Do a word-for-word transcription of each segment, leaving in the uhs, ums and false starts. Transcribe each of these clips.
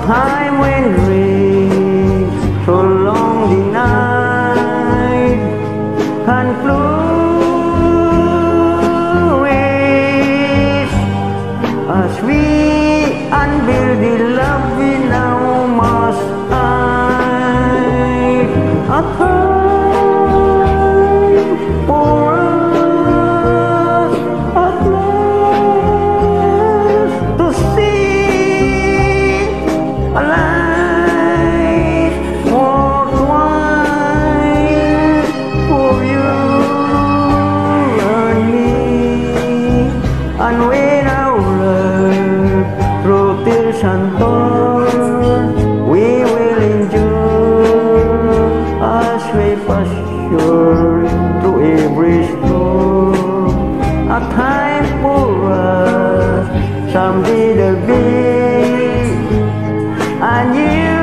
time when dreams so long denied can flourish as we unveil the love we now must hide. A time for us at last to see a life worthwhile for you and me. And when our love through tears and toil we will endure as we pass through every storm. A time for us someday there'll be a new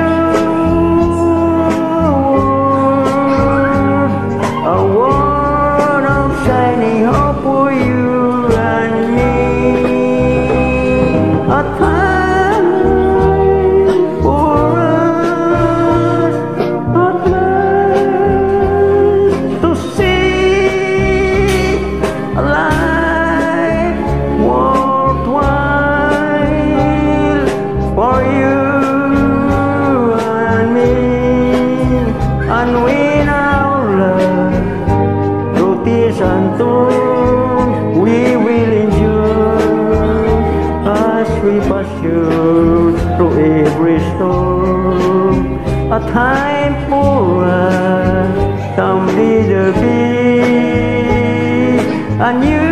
world, a world of shining hope for you and me. A time for us at last to see a life worthwhile for you and me. And when our love through tears and toil we will endure as we pursue through every storm. A time for us someday there'll be a new